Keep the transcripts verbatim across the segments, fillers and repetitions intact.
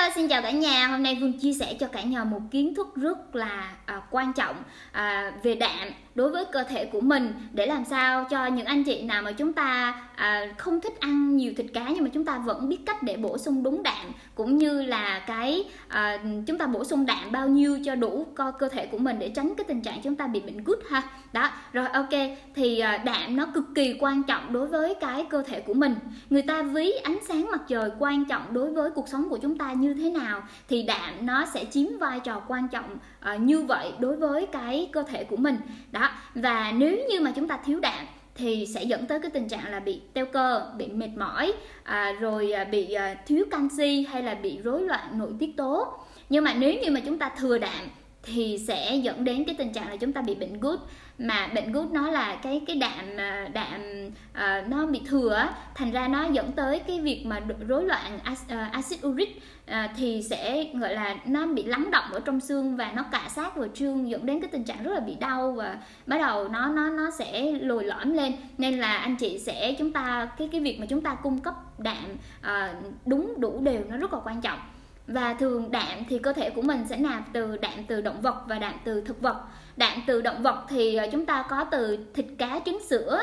Hello, xin chào cả nhà. Hôm nay Phương chia sẻ cho cả nhà một kiến thức rất là à, quan trọng à, về đạm đối với cơ thể của mình, để làm sao cho những anh chị nào mà chúng ta à, không thích ăn nhiều thịt cá nhưng mà chúng ta vẫn biết cách để bổ sung đúng đạm, cũng như là cái à, chúng ta bổ sung đạm bao nhiêu cho đủ co cơ thể của mình để tránh cái tình trạng chúng ta bị bệnh gút ha. Đó, rồi ok, thì à, đạm nó cực kỳ quan trọng đối với cái cơ thể của mình. Người ta ví ánh sáng mặt trời quan trọng đối với cuộc sống của chúng ta như thế nào, thì đạm nó sẽ chiếm vai trò quan trọng uh, như vậy đối với cái cơ thể của mình. Đó, và nếu như mà chúng ta thiếu đạm thì sẽ dẫn tới cái tình trạng là bị teo cơ, bị mệt mỏi, à, rồi à, bị à, thiếu canxi hay là bị rối loạn nội tiết tố. Nhưng mà nếu như mà chúng ta thừa đạm thì sẽ dẫn đến cái tình trạng là chúng ta bị bệnh gút. Mà bệnh gút nó là cái cái đạm đạm uh, nó bị thừa, thành ra nó dẫn tới cái việc mà rối loạn axit uric, uh, thì sẽ gọi là nó bị lắng động ở trong xương và nó cạ sát vào xương, dẫn đến cái tình trạng rất là bị đau và bắt đầu nó nó nó sẽ lồi lõm lên. Nên là anh chị sẽ chúng ta cái cái việc mà chúng ta cung cấp đạm uh, đúng đủ đều nó rất là quan trọng. Và thường đạm thì cơ thể của mình sẽ nạp từ đạm từ động vật và đạm từ thực vật. Đạm từ động vật thì chúng ta có từ thịt cá trứng sữa,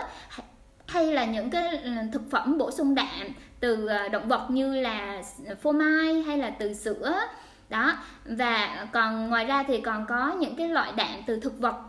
hay là những cái thực phẩm bổ sung đạm từ động vật như là phô mai hay là từ sữa. Đó, và còn ngoài ra thì còn có những cái loại đạm từ thực vật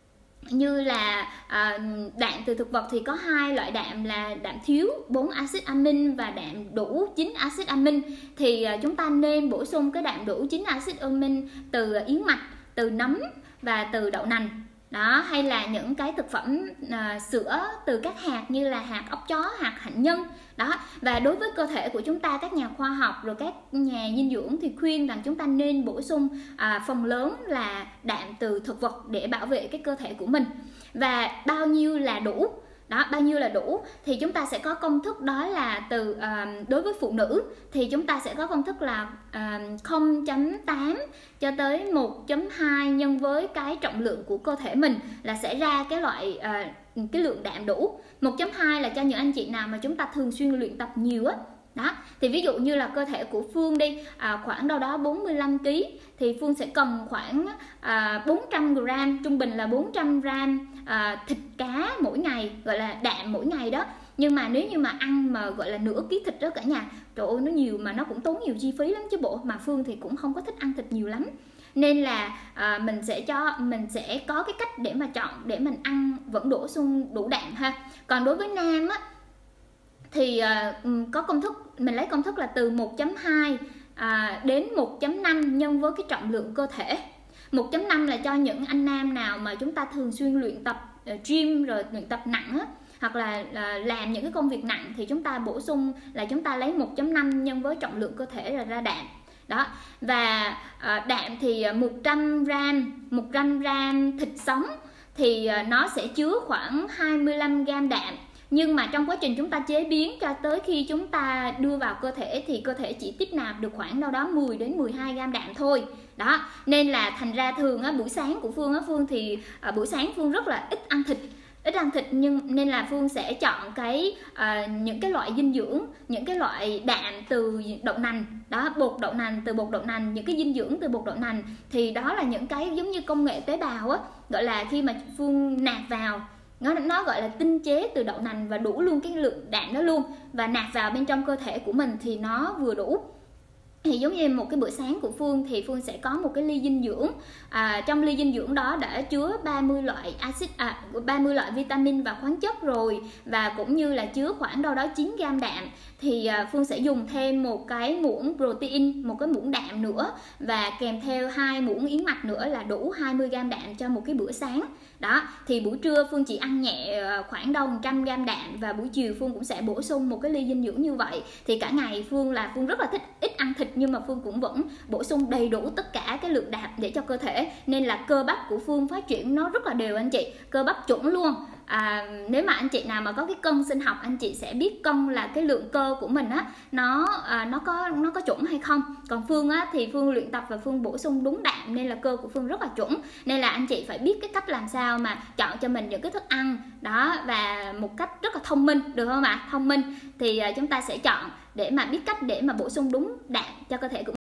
như là à, đạm từ thực vật thì có hai loại đạm là đạm thiếu bốn axit amin và đạm đủ chín axit amin. Thì à, chúng ta nên bổ sung cái đạm đủ chín axit amin từ yến mạch, từ nấm và từ đậu nành. Đó, hay là những cái thực phẩm à, sữa từ các hạt như là hạt óc chó, hạt hạnh nhân. Đó, và đối với cơ thể của chúng ta, các nhà khoa học rồi các nhà dinh dưỡng thì khuyên rằng chúng ta nên bổ sung à, phần lớn là đạm từ thực vật để bảo vệ cái cơ thể của mình. Và bao nhiêu là đủ? Đó, bao nhiêu là đủ thì chúng ta sẽ có công thức, đó là từ uh, đối với phụ nữ thì chúng ta sẽ có công thức là uh, không chấm tám cho tới một chấm hai nhân với cái trọng lượng của cơ thể mình là sẽ ra cái loại uh, cái lượng đạm đủ. một chấm hai là cho những anh chị nào mà chúng ta thường xuyên luyện tập nhiều á. Đó, thì ví dụ như là cơ thể của Phương đi à, khoảng đâu đó bốn mươi lăm ki lô gam thì Phương sẽ cần khoảng à, bốn trăm gram, trung bình là bốn trăm gram à, thịt cá mỗi ngày, gọi là đạm mỗi ngày đó. Nhưng mà nếu như mà ăn mà gọi là nửa ký thịt đó cả nhà, trời ơi nó nhiều mà nó cũng tốn nhiều chi phí lắm chứ bộ. Mà Phương thì cũng không có thích ăn thịt nhiều lắm, nên là à, mình sẽ cho mình sẽ có cái cách để mà chọn để mình ăn vẫn bổ sung đủ đạm ha. Còn đối với nam á thì uh, có công thức, mình lấy công thức là từ một chấm hai à, đến một chấm năm nhân với cái trọng lượng cơ thể. một chấm năm là cho những anh nam nào mà chúng ta thường xuyên luyện tập uh, gym rồi luyện tập nặng á, hoặc là uh, làm những cái công việc nặng thì chúng ta bổ sung là chúng ta lấy một chấm năm nhân với trọng lượng cơ thể là ra đạm. Đó, và uh, đạm thì một trăm gram, một trăm gram thịt sống thì uh, nó sẽ chứa khoảng hai mươi lăm gram đạm. Nhưng mà trong quá trình chúng ta chế biến cho tới khi chúng ta đưa vào cơ thể thì cơ thể chỉ tiếp nạp được khoảng đâu đó mười đến mười hai gram đạm thôi. Đó, nên là thành ra thường á, buổi sáng của Phương á, Phương thì à, buổi sáng Phương rất là ít ăn thịt, ít ăn thịt nhưng nên là Phương sẽ chọn cái à, những cái loại dinh dưỡng, những cái loại đạm từ đậu nành. Đó, bột đậu nành, từ bột đậu nành, những cái dinh dưỡng từ bột đậu nành thì đó là những cái giống như công nghệ tế bào á, gọi là khi mà Phương nạp vào Nó, nó gọi là tinh chế từ đậu nành và đủ luôn cái lượng đạm đó luôn, và nạp vào bên trong cơ thể của mình thì nó vừa đủ. Thì giống như một cái bữa sáng của Phương thì Phương sẽ có một cái ly dinh dưỡng, à, trong ly dinh dưỡng đó đã chứa ba mươi loại axit à, ba mươi loại vitamin và khoáng chất rồi, và cũng như là chứa khoảng đâu đó chín gram đạm. Thì à, Phương sẽ dùng thêm một cái muỗng protein, một cái muỗng đạm nữa, và kèm theo hai muỗng yến mạch nữa là đủ hai mươi gram đạm cho một cái bữa sáng. Đó, thì buổi trưa Phương chỉ ăn nhẹ khoảng đâu một trăm gram đạm, và buổi chiều Phương cũng sẽ bổ sung một cái ly dinh dưỡng như vậy. Thì cả ngày Phương là Phương rất là thích ít ăn thịt, nhưng mà Phương cũng vẫn bổ sung đầy đủ tất cả cái lượng đạm để cho cơ thể, nên là cơ bắp của Phương phát triển nó rất là đều anh chị, cơ bắp chuẩn luôn. À, nếu mà anh chị nào mà có cái cân sinh học, anh chị sẽ biết cân là cái lượng cơ của mình á nó à, nó có nó có chuẩn hay không. Còn Phương á thì Phương luyện tập và Phương bổ sung đúng đạm nên là cơ của Phương rất là chuẩn. Nên là anh chị phải biết cái cách làm sao mà chọn cho mình những cái thức ăn đó, và một cách rất là thông minh, được không ạ? Thông minh thì à, chúng ta sẽ chọn để mà biết cách để mà bổ sung đúng đạm cho cơ thể của mình.